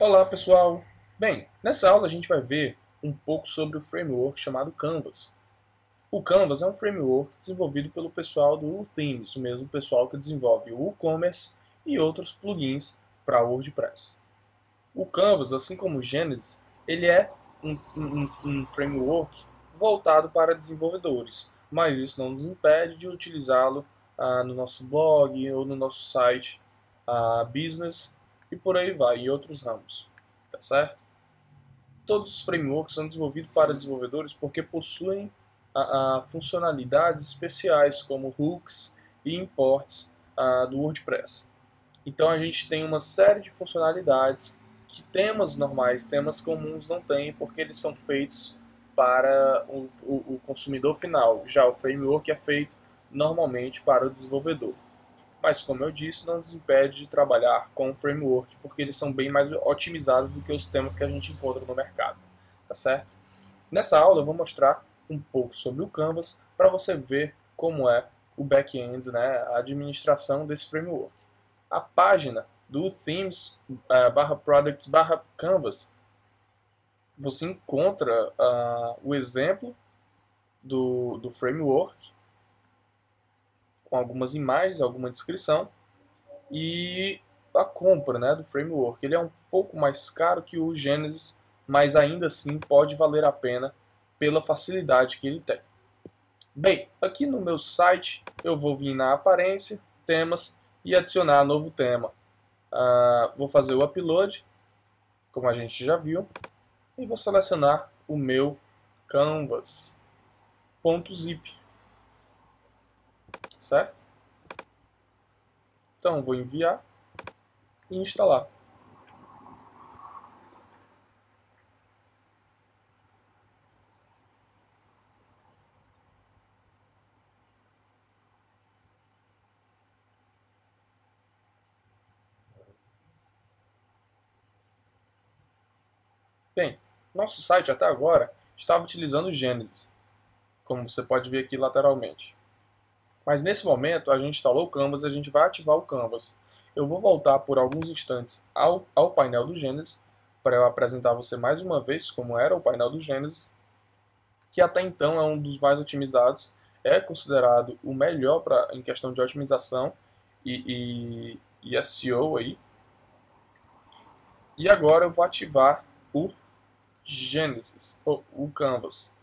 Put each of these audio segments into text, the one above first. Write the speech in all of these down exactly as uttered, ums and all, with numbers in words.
Olá pessoal! Bem, nessa aula a gente vai ver um pouco sobre o framework chamado Canvas. O Canvas é um framework desenvolvido pelo pessoal do Themes, o mesmo pessoal que desenvolve o WooCommerce e outros plugins para o WordPress. O Canvas, assim como o Genesis, ele é um, um, um framework voltado para desenvolvedores, mas isso não nos impede de utilizá-lo ah, no nosso blog ou no nosso site ah, business e por aí vai, em outros ramos. Tá certo? Todos os frameworks são desenvolvidos para desenvolvedores porque possuem a, a funcionalidades especiais como hooks e imports a, do WordPress. Então a gente tem uma série de funcionalidades que temas normais, temas comuns não têm, porque eles são feitos para o, o, o consumidor final. Já o framework é feito normalmente para o desenvolvedor. Mas, como eu disse, não nos impede de trabalhar com o framework, porque eles são bem mais otimizados do que os temas que a gente encontra no mercado. Tá certo? Nessa aula eu vou mostrar um pouco sobre o Canvas para você ver como é o back-end, né, a administração desse framework. A página do themes uh, barra products barra canvas, você encontra uh, o exemplo do, do framework com algumas imagens, alguma descrição e a compra, né, do framework. Ele é um pouco mais caro que o Genesis, mas ainda assim pode valer a pena pela facilidade que ele tem. Bem, aqui no meu site eu vou vir na aparência, temas e adicionar novo tema. Uh, vou fazer o upload, como a gente já viu, e vou selecionar o meu canvas.zip, certo? Então vou enviar e instalar. Bem, nosso site até agora estava utilizando o Genesis, como você pode ver aqui lateralmente. Mas nesse momento a gente instalou o Canvas e a gente vai ativar o Canvas. Eu vou voltar por alguns instantes ao, ao painel do Genesis para eu apresentar a você mais uma vez como era o painel do Genesis, que até então é um dos mais otimizados, é considerado o melhor pra, em questão de otimização e, e, e S E O aí. E agora eu vou ativar o Genesis, ou o Canvas.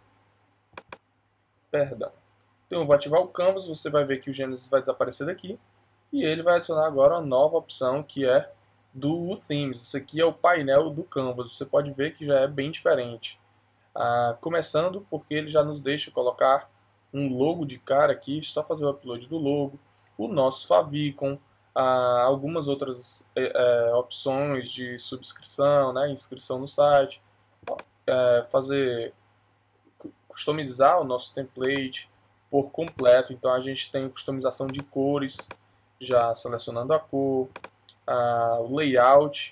Perdão. Então eu vou ativar o Canvas, você vai ver que o Genesis vai desaparecer daqui. E ele vai adicionar agora uma nova opção que é do Themes. Isso aqui é o painel do Canvas. Você pode ver que já é bem diferente. Ah, começando porque ele já nos deixa colocar um logo de cara aqui, só fazer o upload do logo, o nosso favicon, ah, algumas outras é, é, opções de subscrição, né, inscrição no site, é, fazer customizar o nosso template por completo. Então a gente tem customização de cores, já selecionando a cor, a, o layout,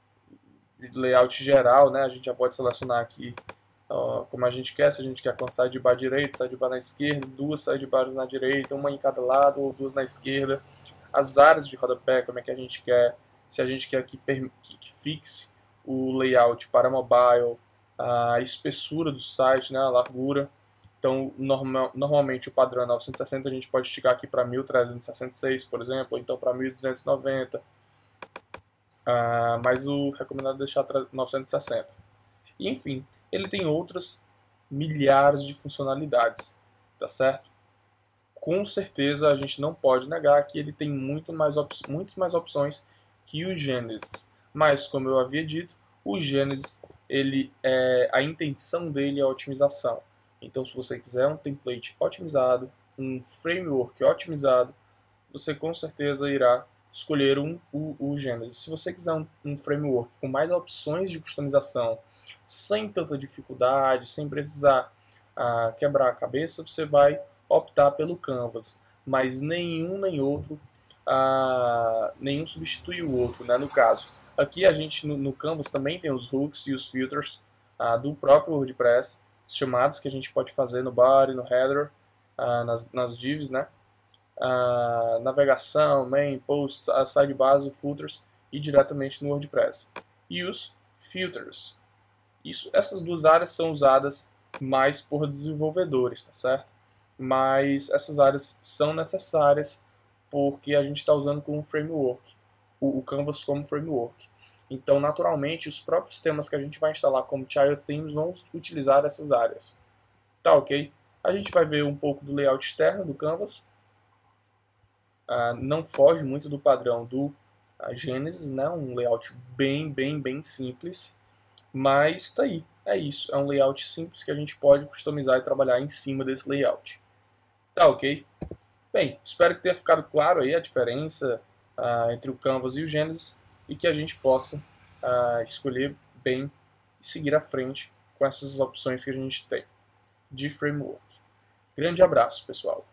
layout geral, né? A gente já pode selecionar aqui uh, como a gente quer, se a gente quer com sidebar direito, sidebar na esquerda, duas sidebars na direita, uma em cada lado ou duas na esquerda. As áreas de rodapé, como é que a gente quer, se a gente quer que, que, que fixe o layout para mobile, a espessura do site, né, a largura. Então, normal, normalmente o padrão é novecentos e sessenta, a gente pode esticar aqui para mil trezentos e sessenta e seis, por exemplo, ou então para mil duzentos e noventa. Ah, mas o recomendado é deixar novecentos e sessenta. E, enfim, ele tem outras milhares de funcionalidades, tá certo? Com certeza a gente não pode negar que ele tem muito mais muitas mais opções que o Genesis. Mas, como eu havia dito, o Genesis, ele é, a intenção dele é a otimização. Então, se você quiser um template otimizado, um framework otimizado, você com certeza irá escolher um, o, o Genesis. Se você quiser um, um framework com mais opções de customização, sem tanta dificuldade, sem precisar ah, quebrar a cabeça, você vai optar pelo Canvas. Mas nenhum nem outro, ah, nenhum substitui o outro, né, no caso. Aqui a gente no, no Canvas também tem os hooks e os filters ah, do próprio WordPress, chamadas que a gente pode fazer no body, no header, ah, nas, nas divs, né? Ah, navegação, main, posts, a sidebars, footers e diretamente no WordPress. Use Filters. Isso, essas duas áreas são usadas mais por desenvolvedores, tá certo? Mas essas áreas são necessárias porque a gente está usando como framework, o, o Canvas como framework. Então, naturalmente, os próprios temas que a gente vai instalar como Child Themes vão utilizar essas áreas. Tá ok? A gente vai ver um pouco do layout externo do Canvas. Ah, não foge muito do padrão do ah, Genesis, né? Um layout bem, bem, bem simples. Mas tá aí, é isso. É um layout simples que a gente pode customizar e trabalhar em cima desse layout. Tá ok? Bem, espero que tenha ficado claro aí a diferença ah, entre o Canvas e o Genesis e que a gente possa ah, escolher bem e seguir à frente com essas opções que a gente tem de framework. Grande abraço, pessoal!